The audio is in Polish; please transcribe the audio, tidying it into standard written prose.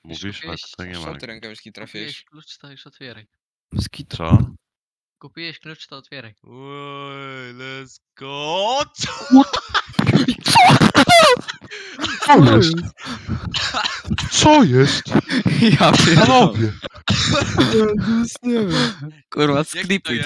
Mówisz, ale tutaj nie ma. Co ty rękawiczki trafiłeś? Kupiłeś klucz, to już otwieraj. Skitu. Co? Kupiłeś klucz, to otwieraj. Oj, let's go! Co jest? Co jest? Ja pierdolę. Panowie! Nie wiem. Kurwa, Jak to sklipuj